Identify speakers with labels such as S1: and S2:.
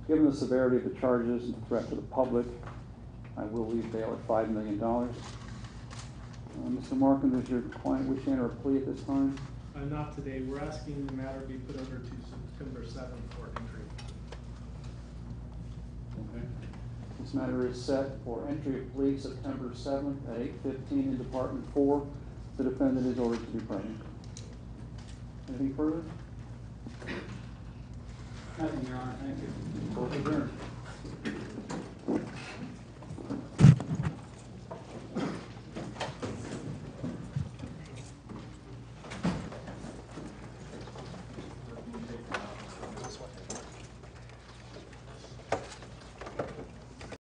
S1: Given the severity of the charges and the threat to the public, I will leave bail at $5 million. Mr. Markin, does your client wish to enter a plea at this time?
S2: Not today. We're asking the matter be put over to September 7th for entry.
S1: Okay. This matter is set for entry of plea September 7th at 8:15 in Department 4. The defendant is ordered to be present. Anything further?
S3: Nothing, Your Honor. Thank you.
S1: Court adjourned.